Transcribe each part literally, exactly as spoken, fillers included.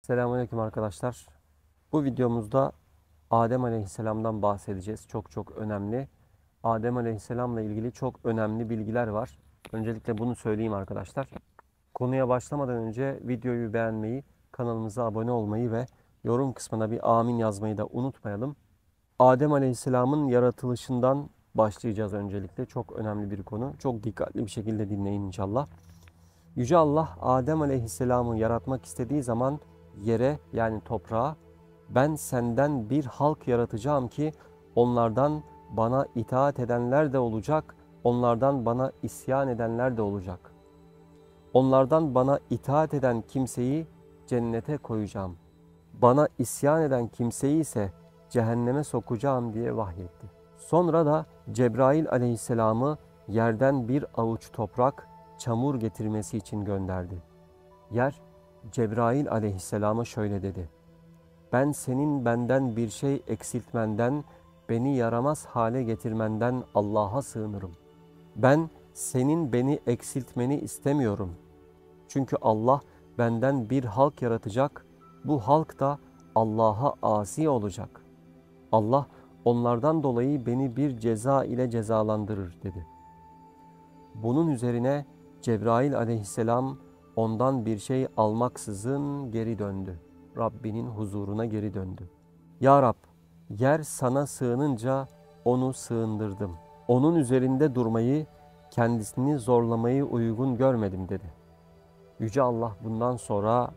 Selamünaleyküm arkadaşlar. Bu videomuzda Adem Aleyhisselam'dan bahsedeceğiz. Çok çok önemli. Adem Aleyhisselam'la ilgili çok önemli bilgiler var. Öncelikle bunu söyleyeyim arkadaşlar. Konuya başlamadan önce videoyu beğenmeyi, kanalımıza abone olmayı ve yorum kısmına bir amin yazmayı da unutmayalım. Adem Aleyhisselam'ın yaratılışından başlayacağız öncelikle. Çok önemli bir konu. Çok dikkatli bir şekilde dinleyin inşallah. Yüce Allah Adem Aleyhisselam'ı yaratmak istediği zaman yere yani toprağa ben senden bir halk yaratacağım ki onlardan bana itaat edenler de olacak, onlardan bana isyan edenler de olacak. Onlardan bana itaat eden kimseyi cennete koyacağım. Bana isyan eden kimseyi ise cehenneme sokacağım diye vahyetti. Sonra da Cebrail Aleyhisselam'ı yerden bir avuç toprak, çamur getirmesi için gönderdi. Yer, Cebrail Aleyhisselam'a şöyle dedi: ben senin benden bir şey eksiltmenden, beni yaramaz hale getirmenden Allah'a sığınırım. Ben senin beni eksiltmeni istemiyorum. Çünkü Allah benden bir halk yaratacak, bu halk da Allah'a asi olacak. Allah onlardan dolayı beni bir ceza ile cezalandırır dedi. Bunun üzerine Cebrail aleyhisselam ondan bir şey almaksızın geri döndü. Rabbinin huzuruna geri döndü. Ya Rab, yer sana sığınınca onu sığındırdım. Onun üzerinde durmayı, kendisini zorlamayı uygun görmedim dedi. Yüce Allah bundan sonra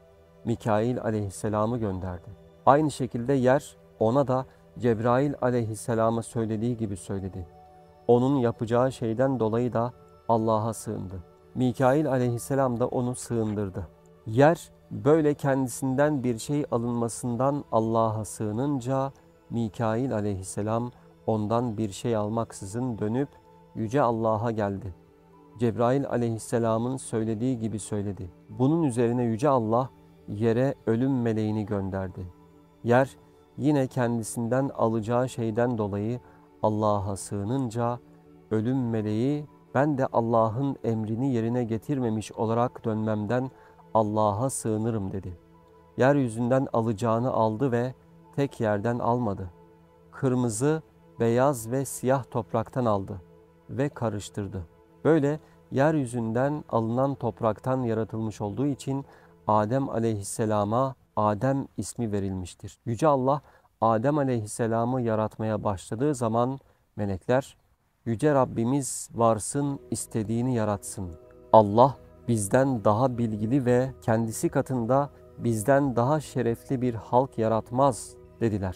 Mikail aleyhisselamı gönderdi. Aynı şekilde yer ona da Cebrail aleyhisselama söylediği gibi söyledi. Onun yapacağı şeyden dolayı da Allah'a sığındı. Mikail aleyhisselam da onu sığındırdı. Yer böyle kendisinden bir şey alınmasından Allah'a sığınınca Mikail aleyhisselam ondan bir şey almaksızın dönüp Yüce Allah'a geldi. Cebrail aleyhisselamın söylediği gibi söyledi. Bunun üzerine Yüce Allah yere ölüm meleğini gönderdi. Yer yine kendisinden alacağı şeyden dolayı Allah'a sığınınca ölüm meleği ben de Allah'ın emrini yerine getirmemiş olarak dönmemden Allah'a sığınırım dedi. Yeryüzünden alacağını aldı ve tek yerden almadı. Kırmızı, beyaz ve siyah topraktan aldı ve karıştırdı. Böyle yeryüzünden alınan topraktan yaratılmış olduğu için Adem aleyhisselama Adem ismi verilmiştir. Yüce Allah Adem aleyhisselamı yaratmaya başladığı zaman melekler Yüce Rabbimiz varsın istediğini yaratsın. Allah bizden daha bilgili ve kendisi katında bizden daha şerefli bir halk yaratmaz dediler.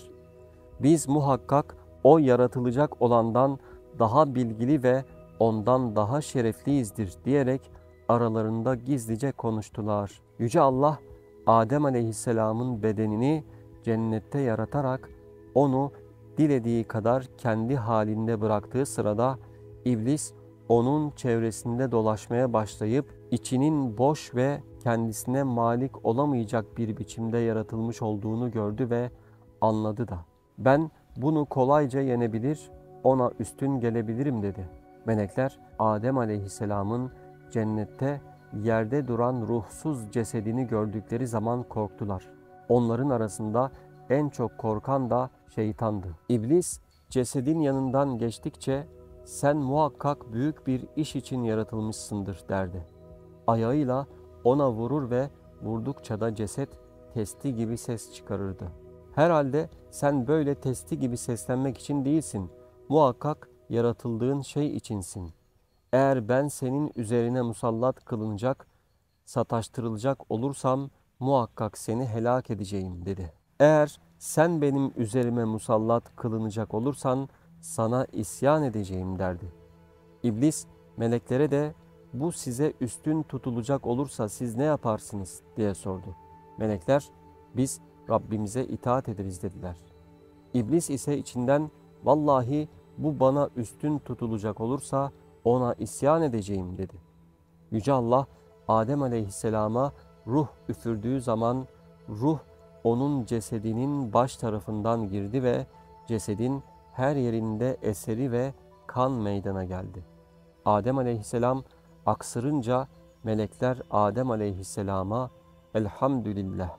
Biz muhakkak o yaratılacak olandan daha bilgili ve ondan daha şerefliyizdir diyerek aralarında gizlice konuştular. Yüce Allah Adem aleyhisselamın bedenini cennette yaratarak onu dilediği kadar kendi halinde bıraktığı sırada iblis onun çevresinde dolaşmaya başlayıp içinin boş ve kendisine malik olamayacak bir biçimde yaratılmış olduğunu gördü ve anladı da. Ben bunu kolayca yenebilir, ona üstün gelebilirim dedi. Melekler Adem aleyhisselamın cennette yerde duran ruhsuz cesedini gördükleri zaman korktular. Onların arasında en çok korkan da şeytandı. İblis cesedin yanından geçtikçe sen muhakkak büyük bir iş için yaratılmışsındır derdi. Ayağıyla ona vurur ve vurdukça da ceset testi gibi ses çıkarırdı. Herhalde sen böyle testi gibi seslenmek için değilsin. Muhakkak yaratıldığın şey içinsin. Eğer ben senin üzerine musallat kılınacak, sataştırılacak olursam muhakkak seni helak edeceğim dedi. Eğer sen benim üzerime musallat kılınacak olursan sana isyan edeceğim derdi. İblis meleklere de bu size üstün tutulacak olursa siz ne yaparsınız diye sordu. Melekler biz Rabbimize itaat ederiz dediler. İblis ise içinden vallahi bu bana üstün tutulacak olursa ona isyan edeceğim dedi. Yüce Allah Adem aleyhisselama ruh üfürdüğü zaman ruh onun cesedinin baş tarafından girdi ve cesedin her yerinde eseri ve kan meydana geldi. Adem aleyhisselam aksırınca melekler Adem aleyhisselama elhamdülillah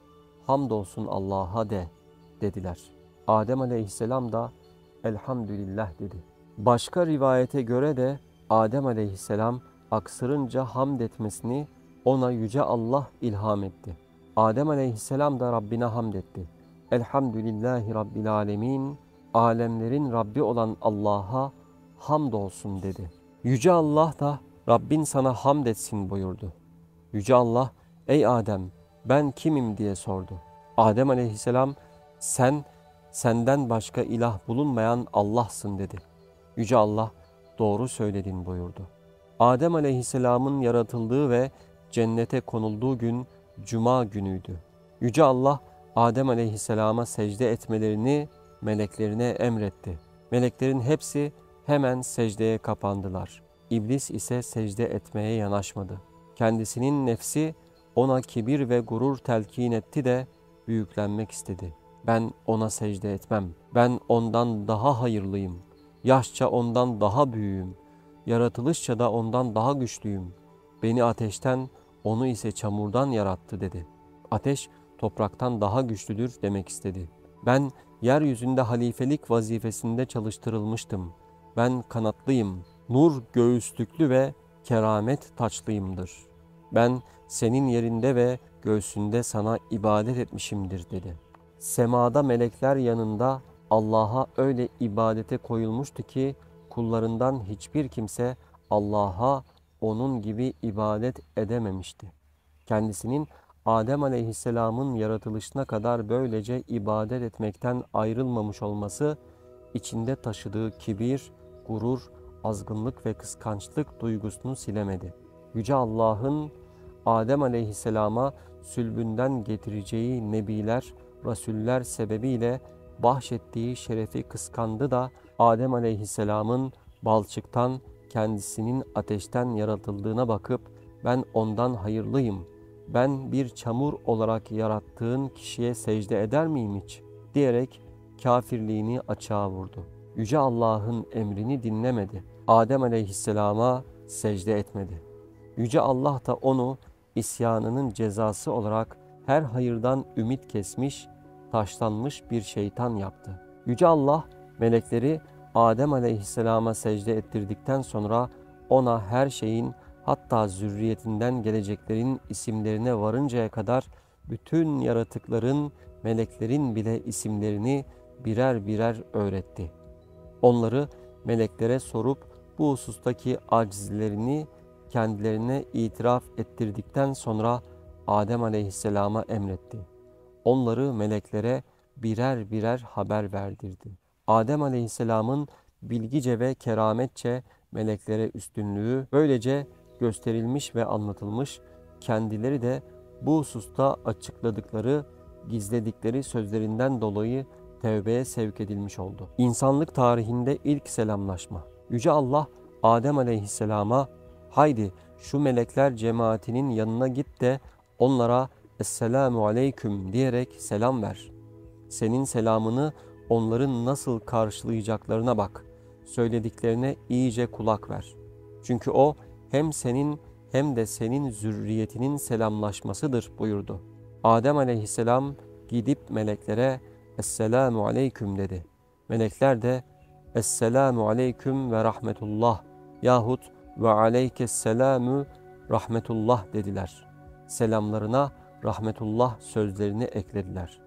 hamdolsun Allah'a de dediler. Adem aleyhisselam da elhamdülillah dedi. Başka rivayete göre de Adem aleyhisselam aksırınca hamd etmesini ona Yüce Allah ilham etti. Adem aleyhisselam da Rabbine hamd etti. Elhamdülillahi Rabbil alemin, alemlerin Rabbi olan Allah'a hamdolsun dedi. Yüce Allah da Rabbin sana hamd etsin buyurdu. Yüce Allah, ey Adem ben kimim diye sordu. Adem aleyhisselam sen, senden başka ilah bulunmayan Allah'sın dedi. Yüce Allah, doğru söyledin buyurdu. Adem aleyhisselamın yaratıldığı ve cennete konulduğu gün Cuma günüydü. Yüce Allah, Adem aleyhisselama secde etmelerini meleklerine emretti. Meleklerin hepsi hemen secdeye kapandılar. İblis ise secde etmeye yanaşmadı. Kendisinin nefsi ona kibir ve gurur telkin etti de büyüklenmek istedi. Ben ona secde etmem. Ben ondan daha hayırlıyım. Yaşça ondan daha büyüğüm. Yaratılışça da ondan daha güçlüyüm. Beni ateşten, onu ise çamurdan yarattı dedi. Ateş topraktan daha güçlüdür demek istedi. Ben yeryüzünde halifelik vazifesinde çalıştırılmıştım. Ben kanatlıyım, nur göğüslüklü ve keramet taçlıyımdır. Ben senin yerinde ve göğsünde sana ibadet etmişimdir dedi. Semada melekler yanında Allah'a öyle ibadete koyulmuştu ki kullarından hiçbir kimse Allah'a onun gibi ibadet edememişti. Kendisinin Adem aleyhisselamın yaratılışına kadar böylece ibadet etmekten ayrılmamış olması, içinde taşıdığı kibir, gurur, azgınlık ve kıskançlık duygusunu silemedi. Yüce Allah'ın Adem aleyhisselama sülbünden getireceği nebiler, rasuller sebebiyle bahşettiği şerefi kıskandı da Adem aleyhisselamın balçıktan, kendisinin ateşten yaratıldığına bakıp ben ondan hayırlıyım, ben bir çamur olarak yarattığın kişiye secde eder miyim hiç diyerek kafirliğini açığa vurdu. Yüce Allah'ın emrini dinlemedi. Adem aleyhisselama secde etmedi. Yüce Allah da onu isyanının cezası olarak her hayırdan ümit kesmiş, taşlanmış bir şeytan yaptı. Yüce Allah melekleri Adem aleyhisselama secde ettirdikten sonra ona her şeyin, hatta zürriyetinden geleceklerin isimlerine varıncaya kadar bütün yaratıkların, meleklerin bile isimlerini birer birer öğretti. Onları meleklere sorup bu husustaki acizlerini kendilerine itiraf ettirdikten sonra Adem aleyhisselama emretti. Onları meleklere birer birer haber verdirdi. Adem aleyhisselamın bilgice ve kerametçe meleklere üstünlüğü böylece gösterilmiş ve anlatılmış, kendileri de bu hususta açıkladıkları, gizledikleri sözlerinden dolayı tevbeye sevk edilmiş oldu. İnsanlık tarihinde ilk selamlaşma. Yüce Allah Adem aleyhisselama haydi şu melekler cemaatinin yanına git de onlara Esselamu aleyküm diyerek selam ver. Senin selamını onların nasıl karşılayacaklarına bak. Söylediklerine iyice kulak ver. Çünkü o hem senin hem de senin zürriyetinin selamlaşmasıdır buyurdu. Adem aleyhisselam gidip meleklere Esselamu aleyküm dedi. Melekler de Esselamu aleyküm ve rahmetullah yahut ve aleykesselamu rahmetullah dediler. Selamlarına rahmetullah sözlerini eklediler.